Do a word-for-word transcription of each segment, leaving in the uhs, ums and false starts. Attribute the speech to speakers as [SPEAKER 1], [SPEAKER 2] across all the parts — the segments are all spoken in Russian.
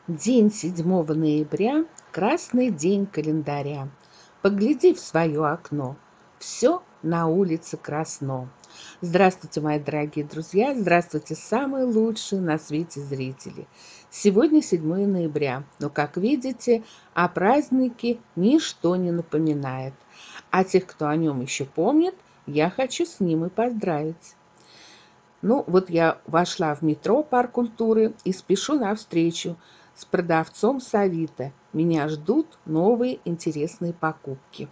[SPEAKER 1] День седьмого ноября, красный день календаря. Погляди в свое окно, все на улице красно. Здравствуйте, мои дорогие друзья, здравствуйте, самые лучшие на свете зрители. Сегодня седьмое ноября, но, как видите, о празднике ничто не напоминает. А тех, кто о нем еще помнит, я хочу с ним и поздравить. Ну, вот я вошла в метро Парк культуры и спешу навстречу с продавцом с Авито. Меня ждут новые интересные покупки.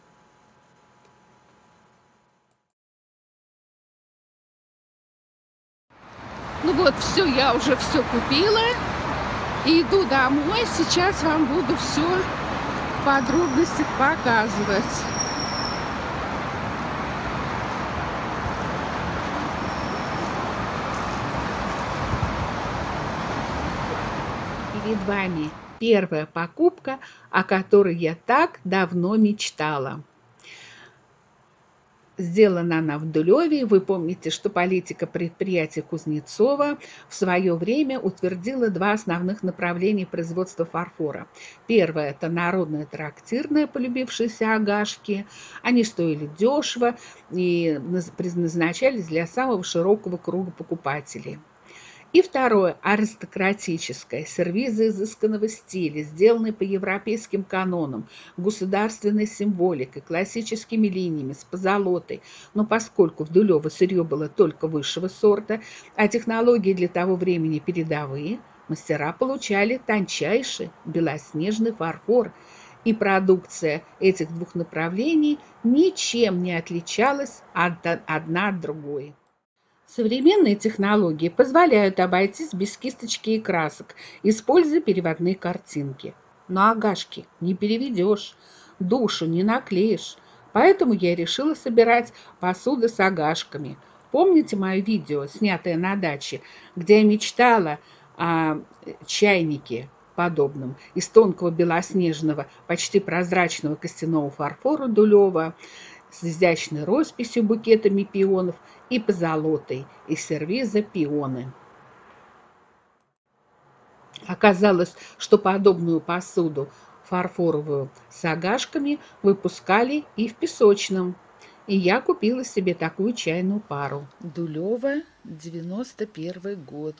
[SPEAKER 2] Ну вот, все, я уже все купила. И иду домой. Сейчас вам буду все в подробностях показывать.
[SPEAKER 1] Перед вами первая покупка, о которой я так давно мечтала. Сделана она в Дулеве. Вы помните, что политика предприятия Кузнецова в свое время утвердила два основных направления производства фарфора. Первое – это народное трактирное, полюбившиеся агашки. Они стоили дешево и предназначались для самого широкого круга покупателей. И второе – аристократическое, сервизы изысканного стиля, сделанные по европейским канонам, государственной символикой, классическими линиями, с позолотой. Но поскольку в Дулево сырье было только высшего сорта, а технологии для того времени передовые, мастера получали тончайший белоснежный фарфор, и продукция этих двух направлений ничем не отличалась одна от другой. Современные технологии позволяют обойтись без кисточки и красок, используя переводные картинки. Но агашки не переведешь, душу не наклеишь. Поэтому я решила собирать посуду с агашками. Помните мое видео, снятое на даче, где я мечтала о чайнике подобном из тонкого белоснежного, почти прозрачного костяного фарфора Дулева, с изящной росписью букетами пионов и позолотой из сервиза пионы. Оказалось, что подобную посуду, фарфоровую с агашками, выпускали и в песочном. И я купила себе такую чайную пару. Дулево, девяносто первый год.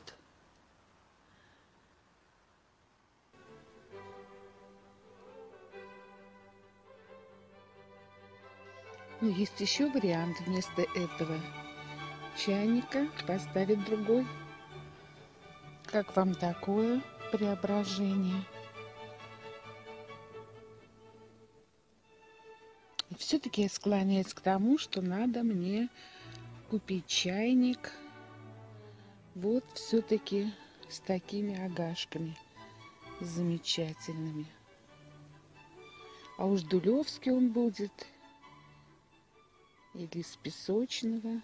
[SPEAKER 1] Но есть еще вариант вместо этого чайника поставить другой. Как вам такое преображение? И все-таки я склоняюсь к тому, что надо мне купить чайник вот все-таки с такими агашками замечательными. А уж дулевский он будет или с песочного.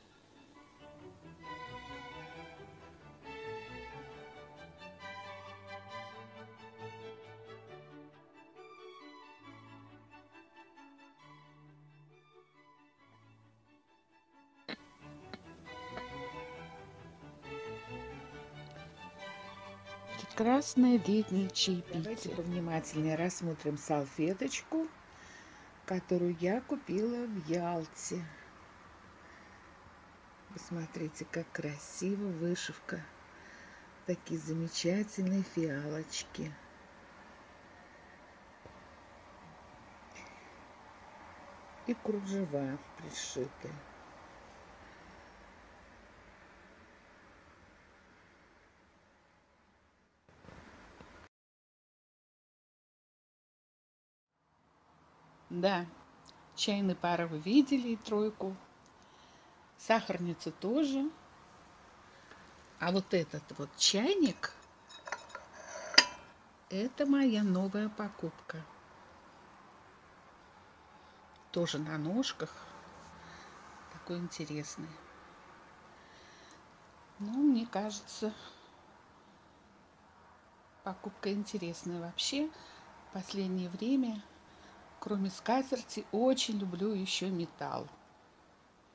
[SPEAKER 1] Прекрасное летнее чаепитие. Давайте повнимательнее рассмотрим салфеточку, которую я купила в Ялте. Посмотрите, как красиво вышивка. Такие замечательные фиалочки. И кружева пришиты. Да, чайный пар вы видели, и тройку. Сахарницу тоже. А вот этот вот чайник, это моя новая покупка. Тоже на ножках. Такой интересный. Ну, мне кажется, покупка интересная вообще. В последнее время, кроме скатерти, очень люблю еще металл.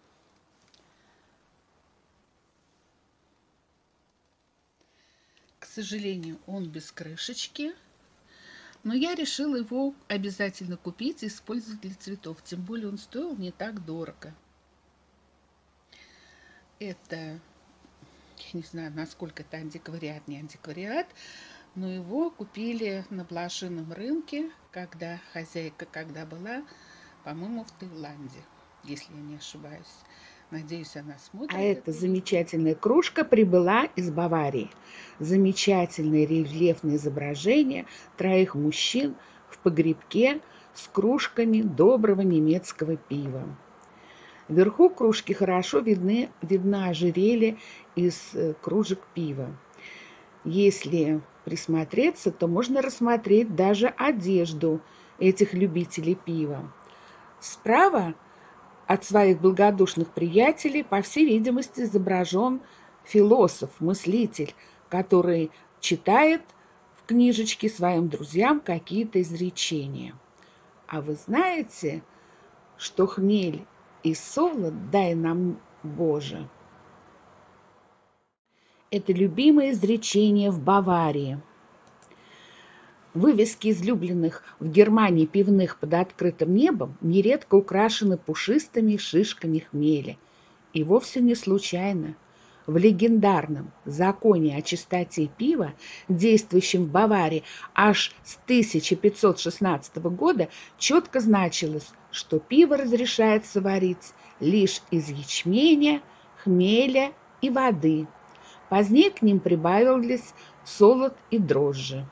[SPEAKER 1] К сожалению, он без крышечки, но я решила его обязательно купить и использовать для цветов. Тем более он стоил не так дорого. Это, я не знаю, насколько это антиквариат, не антиквариат, но его купили на блошином рынке, когда хозяйка, когда была, по-моему, в Таиланде, если я не ошибаюсь. Надеюсь, она смотрит. А эта замечательная кружка прибыла из Баварии. Замечательное рельефное изображение троих мужчин в погребке с кружками доброго немецкого пива. Вверху кружки хорошо видны, видно ожерелье из кружек пива. Если присмотреться, то можно рассмотреть даже одежду этих любителей пива. Справа от своих благодушных приятелей, по всей видимости, изображен философ, мыслитель, который читает в книжечке своим друзьям какие-то изречения. А вы знаете, что хмель и солод дай нам, Боже? Это любимое изречение в Баварии. Вывески излюбленных в Германии пивных под открытым небом нередко украшены пушистыми шишками хмеля. И вовсе не случайно. В легендарном законе о чистоте пива, действующем в Баварии аж с тысяча пятьсот шестнадцатого года, четко значилось, что пиво разрешается варить лишь из ячменя, хмеля и воды. Позднее к ним прибавились солод и дрожжи.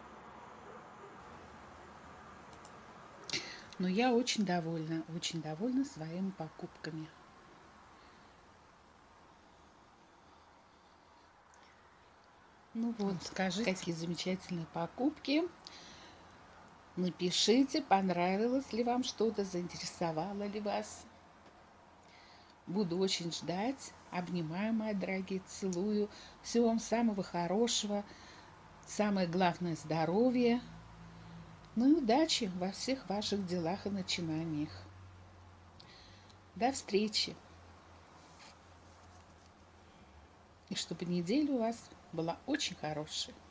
[SPEAKER 1] Но я очень довольна, очень довольна своими покупками. Ну вот, скажите, какие замечательные покупки. Напишите, понравилось ли вам что-то, заинтересовало ли вас. Буду очень ждать. Обнимаю, мои дорогие, целую. Всего вам самого хорошего. Самое главное — здоровья. Ну и удачи во всех ваших делах и начинаниях. До встречи. И чтобы неделя у вас была очень хорошая.